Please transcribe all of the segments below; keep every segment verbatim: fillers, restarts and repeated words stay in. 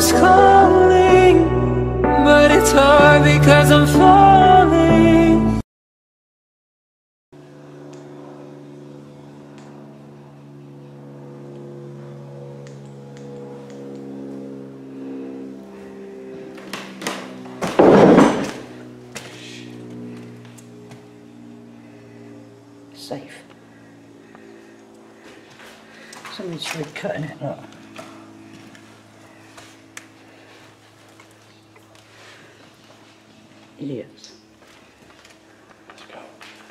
is calling, but it's hard because I'm falling. Safe. Somebody's tried cutting it, look. Idiots. Let's go.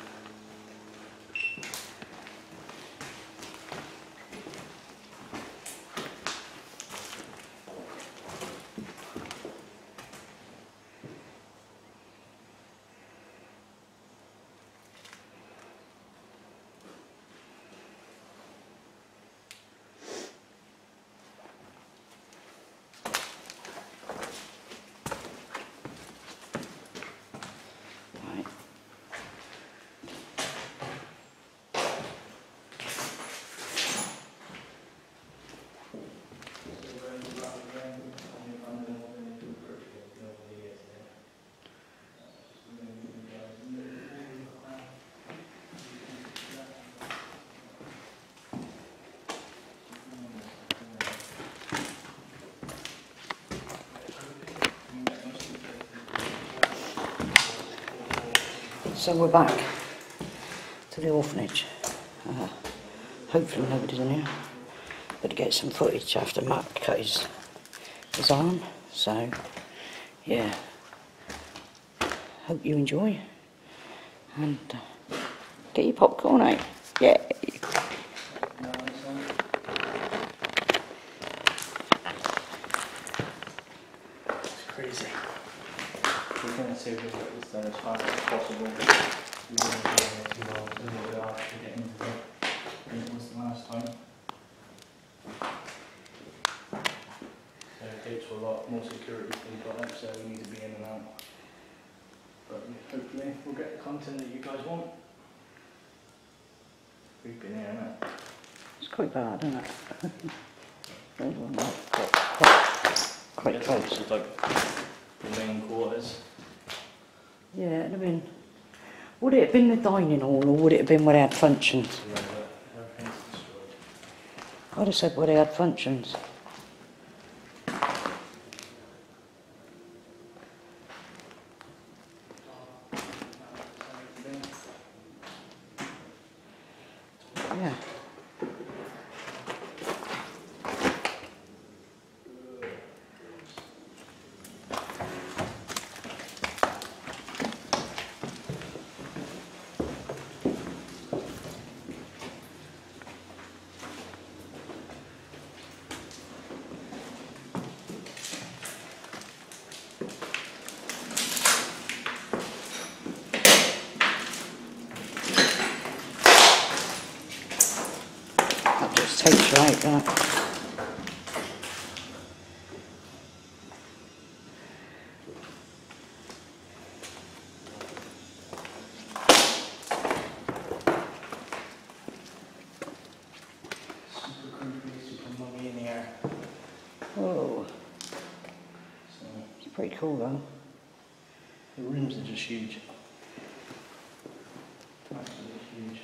So we're back to the orphanage. Uh, hopefully nobody's in here. Better get some footage after Matt cut his, his arm. So, yeah. Hope you enjoy. And uh, get your popcorn out. Yeah. It's crazy. We're going to see if we can get this done as fast as possible. We don't want to get too long, so we are actually getting into it. And it was the last time. So it takes a lot more security things like that, so we need to be in and out. But hopefully we'll get the content that you guys want. We've been here, isn't it? It's quite bad, isn't it? There's one there. Quite, quite, quite Yes, close. this is like the main quarters. Yeah, I mean, would it have been the dining hall or would it have been where they had functions? Everything's destroyed. I'd have said where they had functions. Yeah. That just takes you out, that. Super creepy, super muggy in the air. Whoa, So it's pretty cool though. the rooms are just huge. Absolutely huge.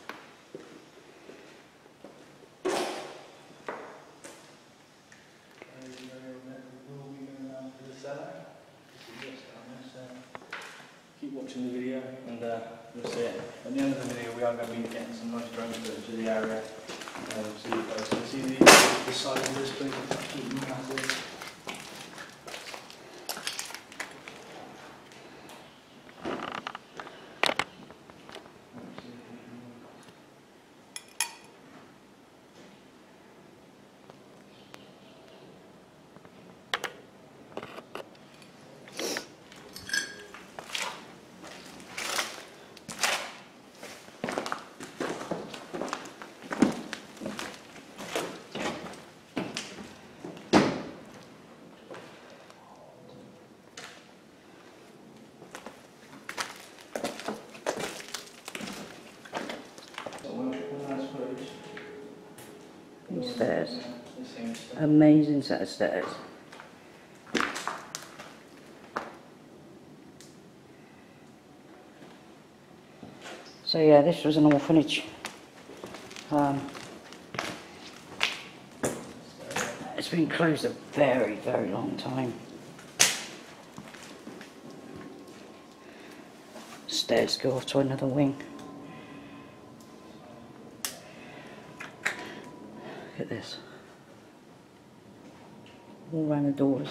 We'll be going down to the cellar. So keep watching the video and uh, you'll see it. At the end of the video we are going to be getting some nice drone footage of the area. Um, so you guys can see the, the size of this place is absolutely massive. These stairs. Amazing set of stairs. So yeah, this was an orphanage. Um, it's been closed a very, very long time. Stairs go off to another wing. Look at this. All around the doors.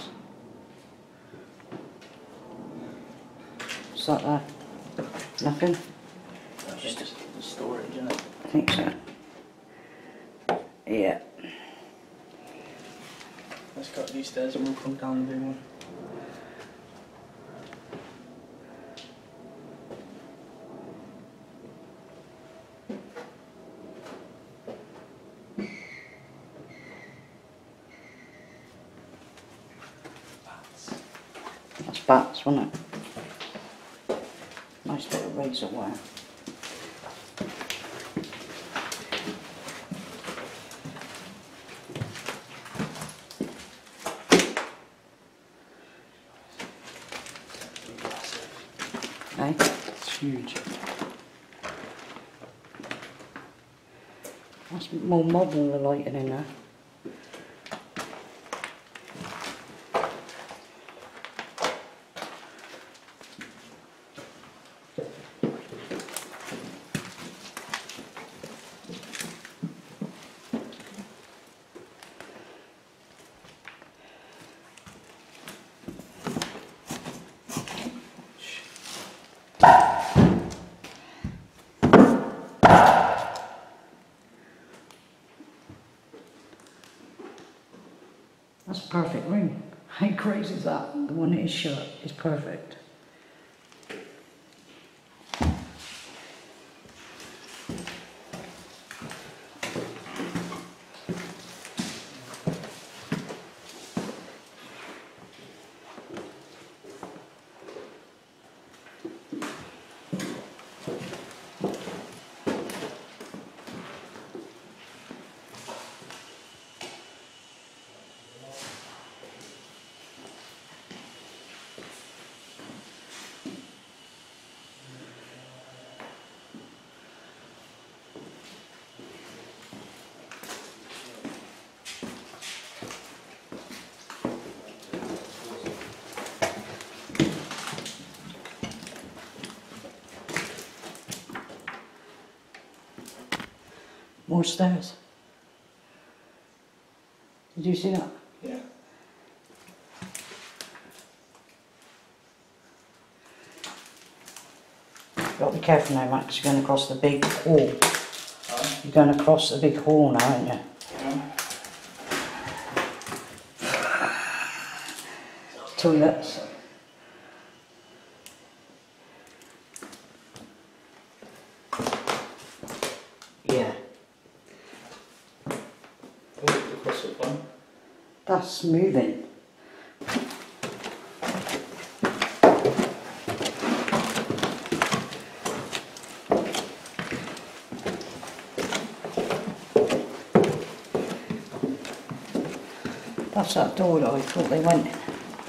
What's that there? Nothing? That's just a storage, isn't it? I think so. Yeah. Let's cut these stairs and we'll come down and do one. That's bats, wasn't it? Nice bit of razor wire. Okay. It's huge. That's more modern, the lighting in there. That's a perfect room. How crazy is that? The one that is shut is perfect. More stairs. Did you see that? Yeah. Got to be careful now, Max. You're going across the big hall. Huh? You're going across the big hall now, aren't you? Yeah. Toilets. Yeah. Across the front. That's moving. That's that door that I thought they went in.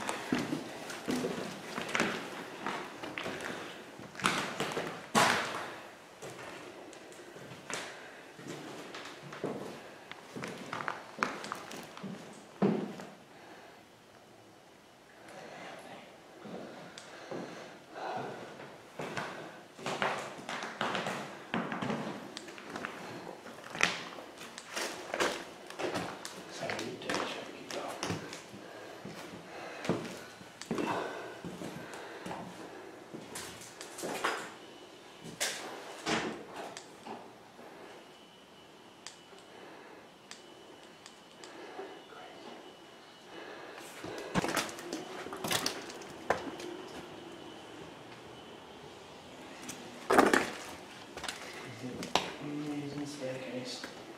Amazing staircase.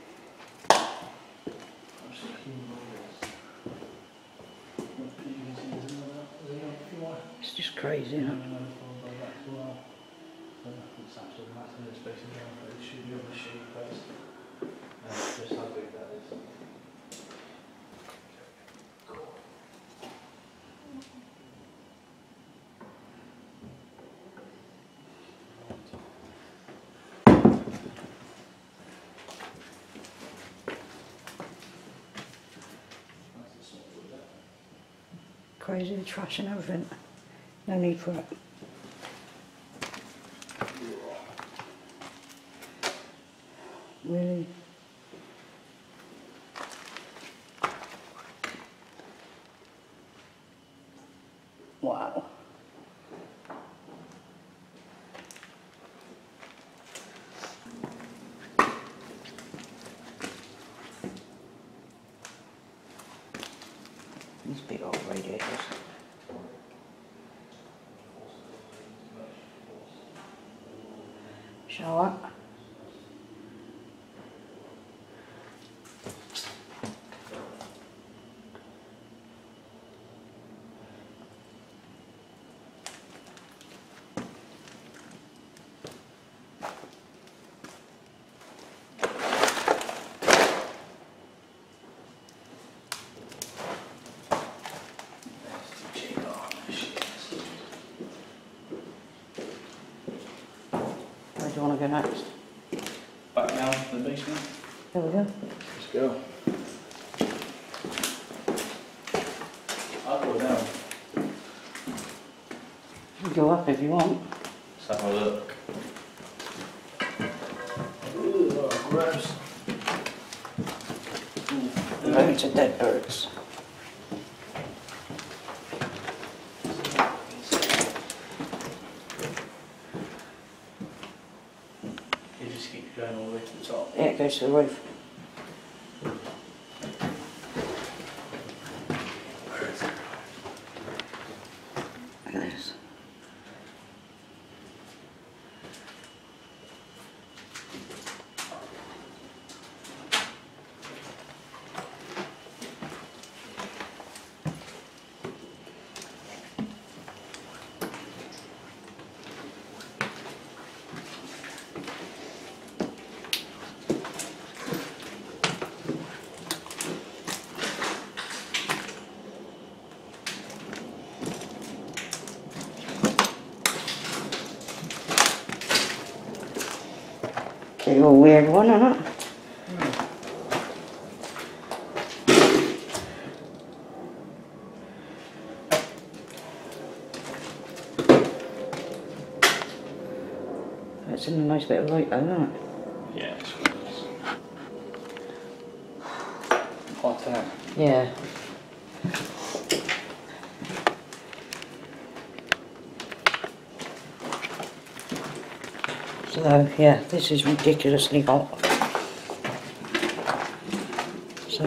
It's just crazy, isn't it? It's absolutely maximum space in there, but it should be on the sheet first. Uh, just how big that is. crazy, the trash and everything. No need for it. Really? Wow. These big old radiators. Shower. Where do you want to go next? Back down to the basement. There we go. Let's go. I'll go down. You go up if you want. Let's have a look. Ooh, oh, gross. Loads of dead birds. You just keep going all the way to the top. Yeah, it goes to the roof. Where is it? Look at this. Big old weird one, isn't it? It's in a nice bit of light though, isn't it? Yeah, it's hot, isn't it? Yeah. So, yeah, this is ridiculously hot. So,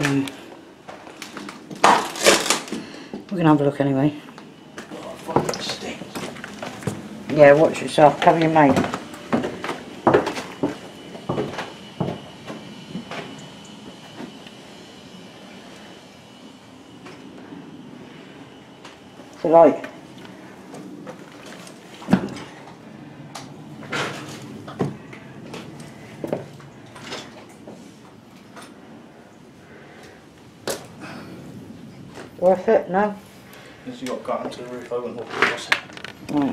we're going to have a look anyway. Oh, fucking stinks. Yeah, watch yourself, cover your mate. What's it like? Worth it? No? As you got got into the roof, I wouldn't walk across it. Right.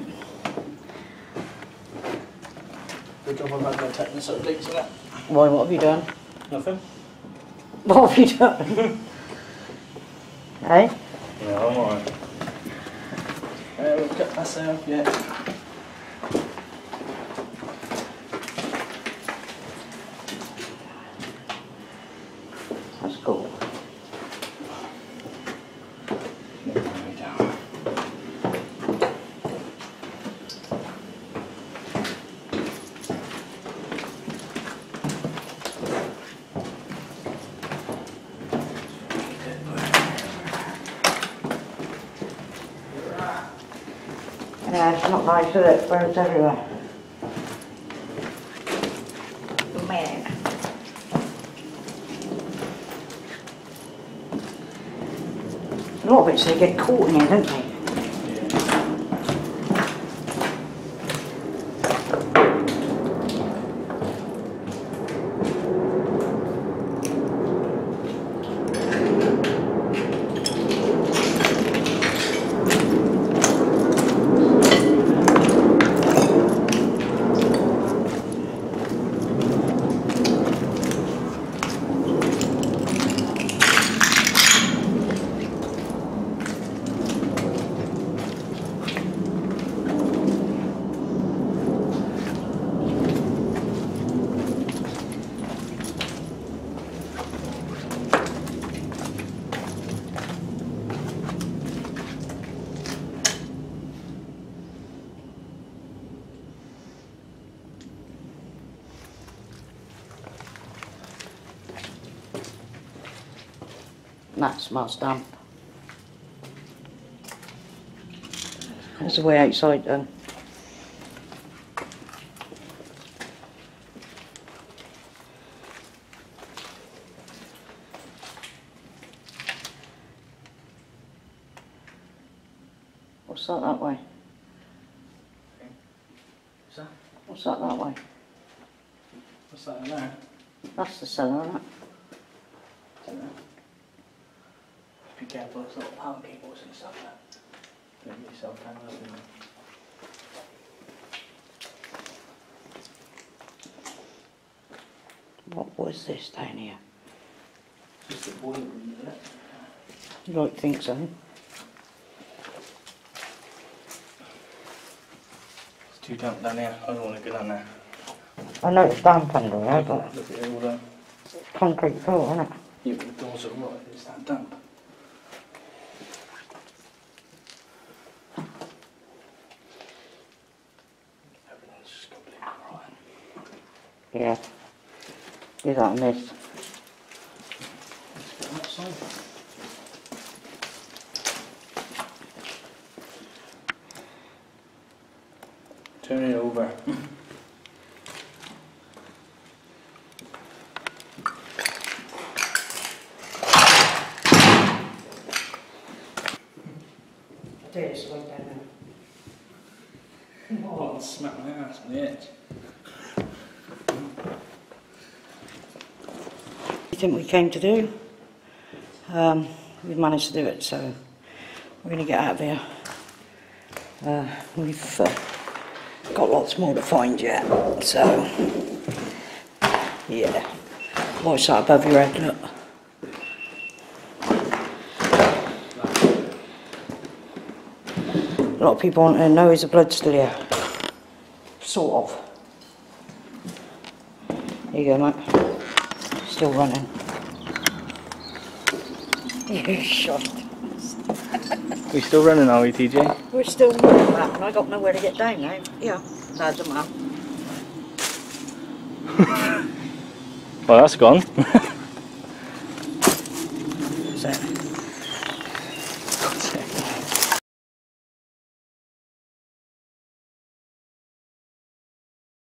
Good job I've had no tetanus updates on that. Why, what have you done? Nothing? What have you done? Eh? Yeah, I'm alright. Uh, we'll cut myself, yeah. That's cool. Yeah, it's not nice, is it? Birds everywhere. Man. A lot of it, they get caught in here, don't they? And that smells damp. That's the way outside then. What's that that way? What's that? What's that that way? What's that in there? That's the cellar, isn't it? Don't know. Just be careful, there's little power cables and stuff there. Don't get yourself tangled up in there. What was this down here? Just the boiler room, isn't it? You don't think so? It's too damp down here. I don't want to go down there. I know it's damp under there, but Look at it all there. concrete floor, isn't it? Yeah, but the doors are right, it's that damp. Everything's just completely alright. Yeah. Is that a mist? Let's get outside. Turn it over. This way down there. Oh, I'll smack my ass on the edge. What do you think we came to do? Um, we've managed to do it, so we're going to get out of here. Uh, we've uh, got lots more to find yet, so yeah. Watch that above your head, look. A lot of people want to know is the blood still here? Sort of. Here you go, mate. Still running. You shot. We still running, are we, T J? We're still running back, and I got nowhere to get down now. Yeah, that's a man. Well, that's gone. So,